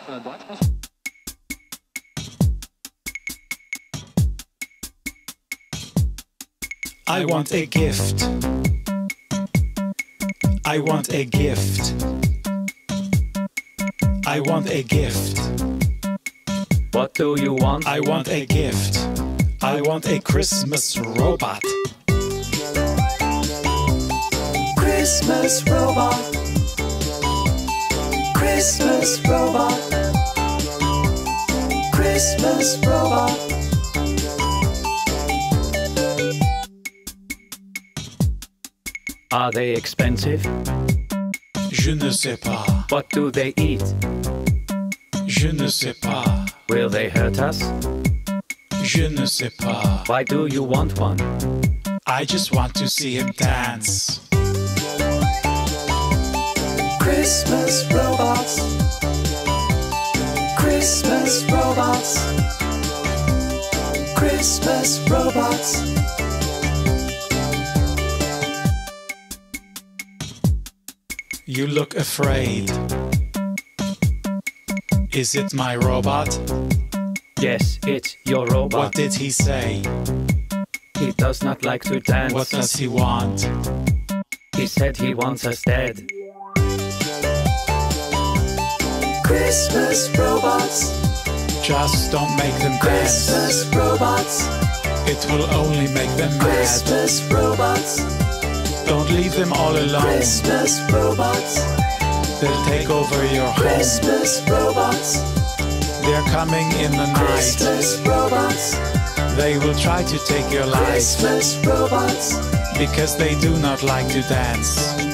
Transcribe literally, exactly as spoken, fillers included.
I want a gift. I want a gift. I want a gift. What do you want? I want a gift. I want a Christmas robot. Christmas robot. Christmas robot. Christmas robot. Are they expensive? Je ne sais pas. What do they eat? Je ne sais pas. Will they hurt us? Je ne sais pas. Why do you want one? I just want to see him dance. Christmas robots. Christmas robots. Christmas robots. You look afraid. Is it my robot? Yes, it's your robot. What did he say? He does not like to dance. What does he want? He said he wants us dead. Christmas robots. Just don't make them dance. Christmas robots. It will only make them mad. Christmas robots. Don't leave them all alone. Christmas robots. They'll take over your home. Christmas robots. They're coming in the night. Christmas robots. They will try to take your life Christmas robots. because they do not like to dance.